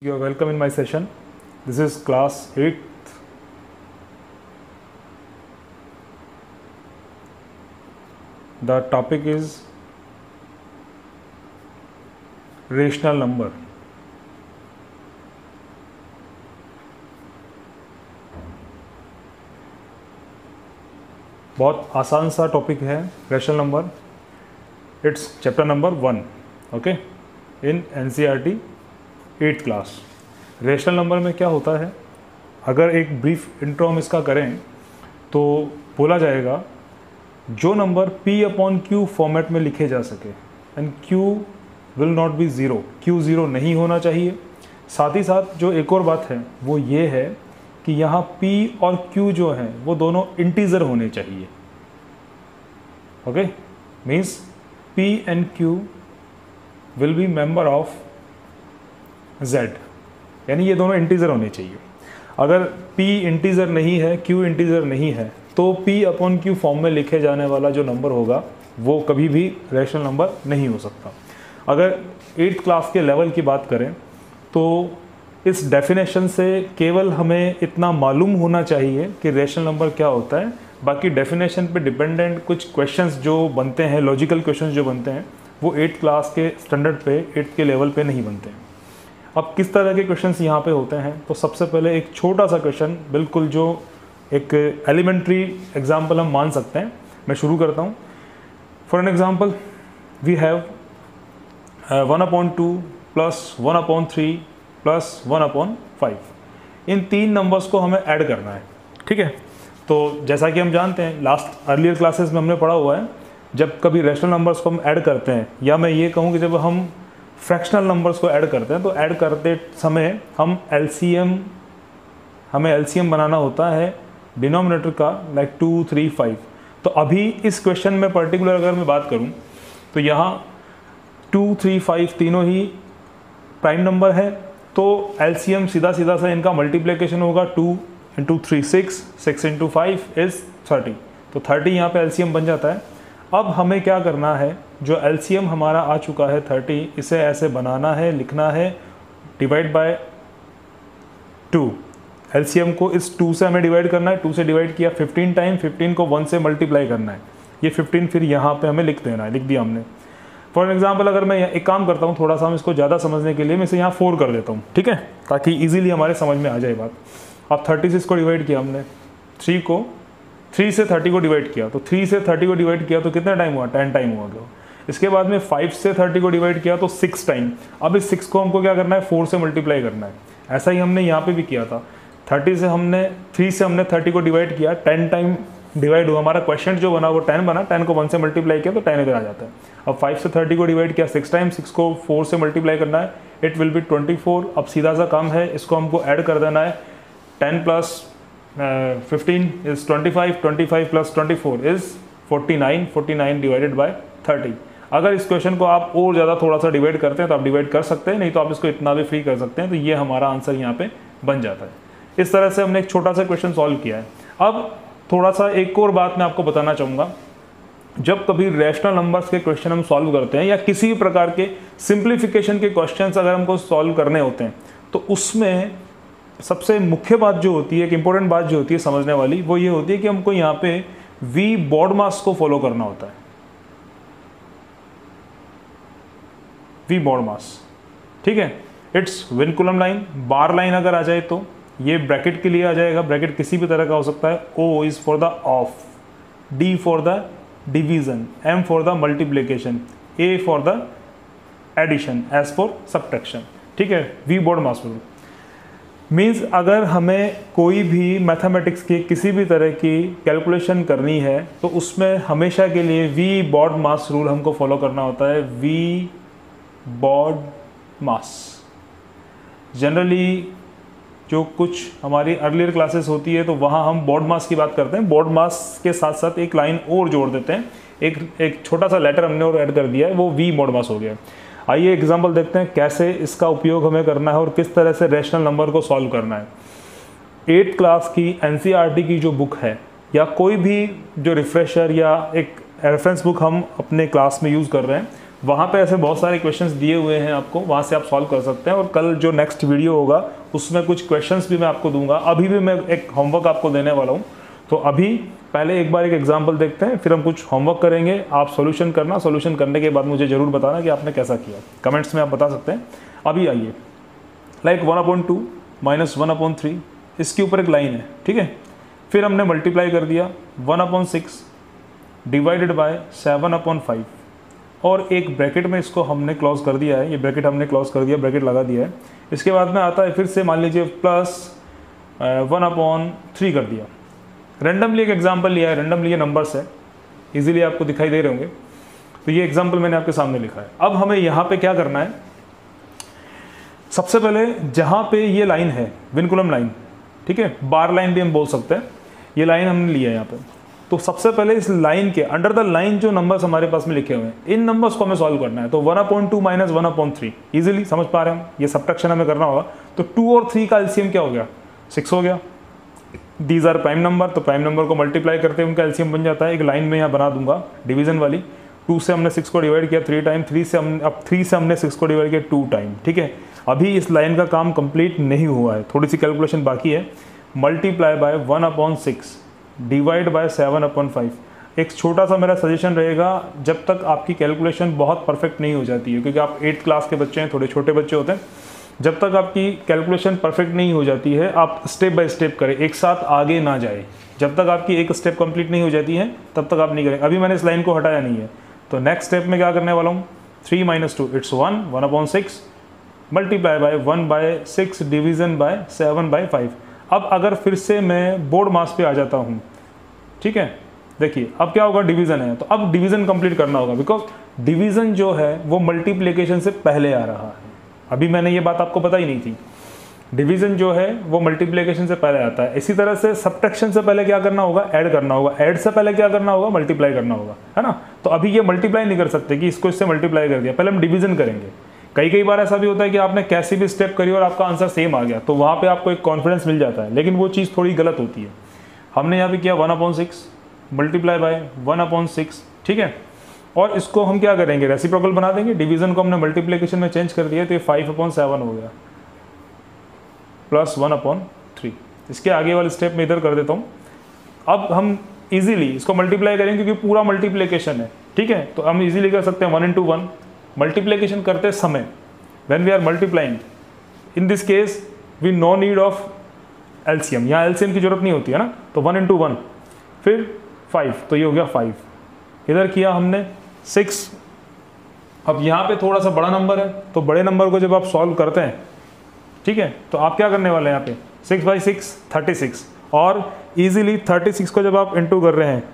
You are welcome in my session. This is class 8th. The topic is rational number. बहुत आसान सा topic है rational number. It's chapter number 1 okay in NCERT 8th class. Rational number में क्या होता है, अगर एक ब्रीफ इंट्रो हम इसका करें तो बोला जाएगा जो नंबर P/Q फॉर्मेट में लिखे जा सके and Q will not be zero, Q zero नहीं होना चाहिए. साथ ही साथ जो एक और बात है वो ये है कि यहाँ P और Q जो हैं वो दोनों इंटीजर होने चाहिए. Okay, means P and Q will be member of Z, यानी ये दोनों इंटीजर होने चाहिए. अगर P इंटीजर नहीं है, Q इंटीजर नहीं है, तो P/Q फॉर्म में लिखे जाने वाला जो नंबर होगा वो कभी भी रैशनल नंबर नहीं हो सकता. अगर 8th क्लास के लेवल की बात करें तो इस डेफिनेशन से केवल हमें इतना मालूम होना चाहिए कि रैशनल नंबर क्या होता है. बाकी डेफिनेशन पे डिपेंडेंट कुछ क्वेश्चंस जो बनते हैं, लॉजिकल क्वेश्चंस जो बनते हैं, वो 8th क्लास के स्टैंडर्ड पे, 8th के लेवल पे नहीं बनते हैं. अब किस तरह के क्वेश्चंस यहाँ पे होते हैं, तो सबसे पहले एक छोटा सा क्वेश्चन, बिल्कुल जो एक एलिमेंट्री एग्जाम्पल हम मान सकते हैं, मैं शुरू करता हूँ. For an example we have 1/2 plus 1/3 plus 1/5. इन तीन नंबर्स को हमें ऐड करना है. ठीक है, तो जैसा कि हम जानते हैं लास्ट अर्लियर क्लासेस में हमने पढ़ा हुआ है, जब कभी रैशनल नंबर्स को हम ऐड करते हैं, या मैं ये कहूँ कि जब हम फ्रैक्शनल नंबर्स को ऐड करते हैं, तो ऐड करते समय हमें एलसीएम बनाना होता है डिनोमिनेटर का, लाइक 2, 3, 5. तो अभी इस क्वेश्चन में पर्टिकुलर अगर मैं बात करूं तो यहाँ 2, 3, 5 तीनों ही प्राइम नंबर है, तो एलसीएम सीधा सा इनका मल्टीप्लिकेशन होगा. 2 × 3 6, 6 × 5 इज़ 30. तो 30 यहाँ पे एलसीएम बन जाता है. अब हमें क्या करना है, जो एलसीएम हमारा आ चुका है 30, इसे ऐसे बनाना है, लिखना है डिवाइड बाय 2. एलसीएम को इस 2 से हमें डिवाइड करना है. 2 से डिवाइड किया 15 टाइम, 15 को 1 से मल्टीप्लाई करना है. ये 15 फिर यहाँ पे हमें लिख देना है, लिख दिया हमने. फॉर एग्जांपल अगर मैं एक काम करता हूँ, थोड़ा सा हम इसको ज़्यादा समझने के लिए मैं इसे यहाँ 4 कर देता हूँ. ठीक है, ताकि ईजिली हमारे समझ में आ जाए बात. अब 30 से इसको डिवाइड किया हमने, 3 से 30 को डिवाइड किया, तो 3 से 30 को डिवाइड किया तो कितना टाइम हुआ, 10 टाइम हुआ. इसके बाद में 5 से 30 को डिवाइड किया तो 6 टाइम. अब इस 6 को हमको क्या करना है, 4 से मल्टीप्लाई करना है. ऐसा ही हमने यहाँ पे भी किया था. 3 से हमने 30 को डिवाइड किया, 10 टाइम डिवाइड हुआ. हमारा क्वेश्चन जो बना वो 10 बना, 10 को 1 से मल्टीप्लाई किया तो 10 इधर आ जाता है. अब 5 से 30 को डिवाइड किया 6 टाइम, 6 को 4 से मल्टीप्लाई करना है, इट विल बी 24. अब सीधा सा काम है, इसको हमको ऐड कर देना है. 10 plus 15 is 25, 25 plus 24 is 49, 49 divided by 30. अगर इस क्वेश्चन को आप और ज़्यादा थोड़ा सा डिवाइड करते हैं तो आप डिवाइड कर सकते हैं, नहीं तो आप इसको इतना भी फ्री कर सकते हैं. तो ये हमारा आंसर यहाँ पे बन जाता है. इस तरह से हमने एक छोटा सा क्वेश्चन सॉल्व किया है. अब थोड़ा सा एक और बात मैं आपको बताना चाहूँगा. जब कभी रैशनल नंबर्स के क्वेश्चन हम सॉल्व करते हैं, या किसी भी प्रकार के सिंप्लीफिकेशन के क्वेश्चन अगर हमको सॉल्व करने होते हैं, तो उसमें सबसे मुख्य बात जो होती है, एक इंपॉर्टेंट बात जो होती है समझने वाली, वो ये होती है कि हमको यहाँ पे वी बॉडमास को फॉलो करना होता है. वी बॉडमास, ठीक है, it's vinculum line. Bar line अगर आ जाए तो ये ब्रैकेट के लिए आ जाएगा. ब्रैकेट किसी भी तरह का हो सकता है. O is for the of, D for the division, M for the multiplication, A for the addition, S for subtraction. ठीक है, वी बॉडमास रूल मीन्स अगर हमें कोई भी मैथमेटिक्स की किसी भी तरह की कैलकुलेशन करनी है तो उसमें हमेशा के लिए वी बॉडमास रूल हमको फॉलो करना होता है. वी बॉडमास जनरली जो कुछ हमारी अर्लियर क्लासेस होती है तो वहाँ हम बॉडमास की बात करते हैं. बॉडमास के साथ साथ एक लाइन और जोड़ देते हैं, एक छोटा सा लेटर हमने और ऐड कर दिया है, वो वी बॉडमास हो गया. आइए एग्जाम्पल देखते हैं कैसे इसका उपयोग हमें करना है और किस तरह से रैशनल नंबर को सॉल्व करना है. 8th क्लास की NCERT की जो बुक है, या कोई भी जो रिफ्रेशर या एक रेफरेंस बुक हम अपने क्लास में यूज़ कर रहे हैं, वहाँ पे ऐसे बहुत सारे क्वेश्चंस दिए हुए हैं आपको, वहाँ से आप सॉल्व कर सकते हैं। और कल जो नेक्स्ट वीडियो होगा उसमें कुछ क्वेश्चंस भी मैं आपको दूंगा। अभी भी मैं एक होमवर्क आपको देने वाला हूँ, तो अभी पहले एक बार एक एग्जाम्पल देखते हैं, फिर हम कुछ होमवर्क करेंगे। आप सॉल्यूशन करना, सॉल्यूशन करने के बाद मुझे ज़रूर बताना कि आपने कैसा किया, कमेंट्स में आप बता सकते हैं। अभी आइए, लाइक 1/2 माइनस 1/3, इसके ऊपर एक लाइन है, ठीक है। फिर हमने मल्टीप्लाई कर दिया 1/6 डिवाइडेड बाय 7/5, और एक ब्रैकेट में इसको हमने क्लोज कर दिया है। ये ब्रैकेट हमने क्लोज कर दिया, ब्रैकेट लगा दिया है। इसके बाद में आता है फिर से मान लीजिए प्लस 1/3 कर दिया। रैंडमली एक एग्जांपल लिया है, रैंडमली ये नंबर्स है, इजीली आपको दिखाई दे रहे होंगे। तो ये एग्जांपल मैंने आपके सामने लिखा है। अब हमें यहाँ पे क्या करना है, सबसे पहले जहाँ पे ये लाइन है विनकुलम लाइन, ठीक है, बार लाइन भी हम बोल सकते हैं, ये लाइन हमने लिया है यहाँ पे। तो सबसे पहले इस लाइन के अंडर द लाइन जो नंबर्स हमारे पास में लिखे हुए हैं, इन नंबर्स को हमें सॉल्व करना है। तो 1/2 माइनस 1/3 इजीली समझ पा रहे हैं हम, ये सब्ट्रैक्शन हमें करना होगा। तो 2 और 3 का एलसीएम क्या हो गया, 6 हो गया। दीज आर प्राइम नंबर, तो प्राइम नंबर को मल्टीप्लाई करते हैं उनका एलसीएम बन जाता है। एक लाइन में यहाँ बना दूंगा डिवीजन वाली, 2 से हमने 6 को डिवाइड किया 3 टाइम, 3 से हमने 6 को डिवाइड किया 2 टाइम, ठीक है। अभी इस लाइन का काम कंप्लीट नहीं हुआ है, थोड़ी सी कैलकुलेशन बाकी है। Multiply by 1/6 divide by 7/5। एक छोटा सा मेरा सजेशन रहेगा, जब तक आपकी कैलकुलेशन बहुत परफेक्ट नहीं हो जाती है, क्योंकि आप 8th क्लास के बच्चे हैं, थोड़े छोटे बच्चे होते हैं, जब तक आपकी कैलकुलेशन परफेक्ट नहीं हो जाती है आप स्टेप बाय स्टेप करें, एक साथ आगे ना जाए। जब तक आपकी एक स्टेप कंप्लीट नहीं हो जाती है तब तक आप नहीं करें। अभी मैंने इस लाइन को हटाया नहीं है, तो नेक्स्ट स्टेप में क्या करने वाला हूँ, 3 - 2 it's 1, 1/6 multiply by 1/6 division by 7/5। अब अगर फिर से मैं बोर्ड मास पे आ जाता हूँ, ठीक है, देखिए अब क्या होगा, डिवीजन है, तो अब डिवीजन कंप्लीट करना होगा, बिकॉज डिवीजन जो है वो मल्टीप्लिकेशन से पहले आ रहा है। अभी मैंने ये बात आपको पता ही नहीं थी, डिवीजन जो है वो मल्टीप्लिकेशन से पहले आता है। इसी तरह से सब्ट्रैक्शन से पहले क्या करना होगा, ऐड करना होगा, ऐड से पहले क्या करना होगा, मल्टीप्लाई करना होगा, है ना। तो अभी ये मल्टीप्लाई नहीं कर सकते कि इसको इससे मल्टीप्लाई कर दिया, पहले हम डिवीजन करेंगे। कई बार ऐसा भी होता है कि आपने कैसी भी स्टेप करी और आपका आंसर सेम आ गया, तो वहाँ पे आपको एक कॉन्फिडेंस मिल जाता है, लेकिन वो चीज़ थोड़ी गलत होती है। हमने यहाँ पे किया 1/6 मल्टीप्लाई बाय 1/6, ठीक है, और इसको हम क्या करेंगे, रेसिप्रोकल बना देंगे। डिवीजन को हमने मल्टीप्लिकेशन में चेंज कर दिया, तो ये 5/7 हो गया प्लस 1/3। इसके आगे वाले स्टेप में इधर कर देता हूँ। अब हम इजीली इसको मल्टीप्लाई करेंगे क्योंकि पूरा मल्टीप्लिकेशन है, ठीक है, तो हम इजीली कर सकते हैं 1 × 1 मल्टीप्लिकेशन करते समय, when we are multiplying, in this case we no need of LCM, यहाँ एलसीएम की जरूरत नहीं होती है ना। तो 1 × 1 फिर 5, तो ये हो गया 5। इधर किया हमने 6। अब यहाँ पे थोड़ा सा बड़ा नंबर है, तो बड़े नंबर को जब आप सॉल्व करते हैं, ठीक है, तो आप क्या करने वाले हैं, यहाँ पे 6/6 36, और इजीली 36 को जब आप इंटू कर रहे हैं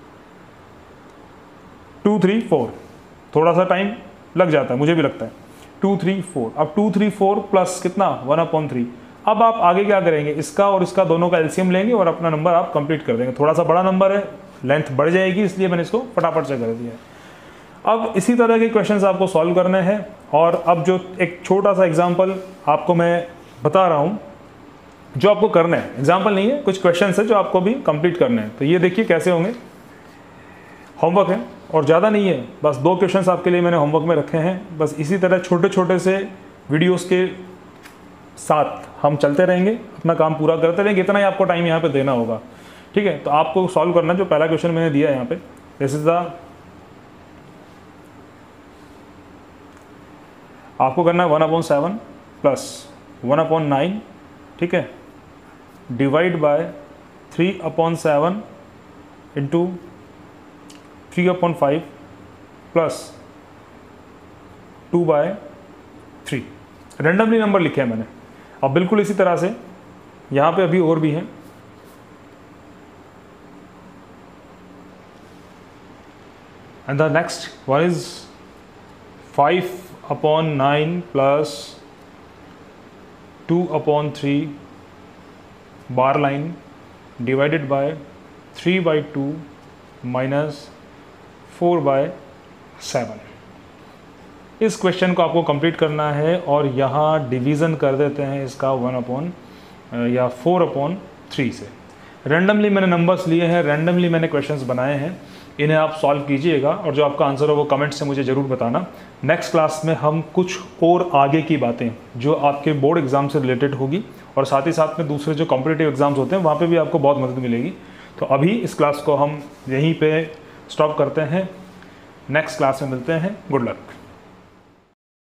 2 3 4, थोड़ा सा टाइम लग जाता है, मुझे भी लगता है, 2 3 4। अब 2 3 4 प्लस कितना 1/3। अब आप आगे क्या करेंगे, इसका और इसका दोनों का एलसीएम लेंगे और अपना नंबर आप कंप्लीट कर देंगे। थोड़ा सा बड़ा नंबर है, लेंथ बढ़ जाएगी, इसलिए मैंने इसको फटाफट से कर दिया है। अब इसी तरह के क्वेश्चंस आपको सॉल्व करने हैं। और अब जो एक छोटा सा एग्जांपल आपको मैं बता रहा हूँ, जो आपको करना है, एग्जांपल नहीं है, कुछ क्वेश्चंस है जो आपको भी कंप्लीट करने हैं। तो ये देखिए कैसे होंगे, होमवर्क है और ज़्यादा नहीं है, बस 2 क्वेश्चंस आपके लिए मैंने होमवर्क में रखे हैं। बस इसी तरह छोटे छोटे से वीडियोज़ के साथ हम चलते रहेंगे, अपना काम पूरा करते रहेंगे, इतना ही आपको टाइम यहाँ पे देना होगा, ठीक है। तो आपको सॉल्व करना, जो पहला क्वेश्चन मैंने दिया है यहाँ पे, दिस इज द, आपको करना है 1/7 प्लस 1/9, ठीक है, divide by 3/7 into 3/5 plus 2/3। Randomly number लिखे हैं मैंने। अब बिल्कुल इसी तरह से यहाँ पे अभी और भी हैं, and the next one is 5/9 plus 2/3 bar line divided by 3/2 minus 4/7। इस क्वेश्चन को आपको कंप्लीट करना है और यहाँ डिवीज़न कर देते हैं इसका 4/3 से। रैंडमली मैंने नंबर्स लिए हैं, रैंडमली मैंने क्वेश्चंस बनाए हैं। इन्हें आप सॉल्व कीजिएगा और जो आपका आंसर हो वो कमेंट से मुझे ज़रूर बताना। नेक्स्ट क्लास में हम कुछ और आगे की बातें जो आपके बोर्ड एग्ज़ाम से रिलेटेड होगी और साथ ही साथ में दूसरे जो कॉम्पिटिटिव एग्ज़ाम्स होते हैं वहाँ पे भी आपको बहुत मदद मिलेगी। तो अभी इस क्लास को हम यहीं पे स्टॉप करते हैं, नेक्स्ट क्लास में मिलते हैं। Good luck.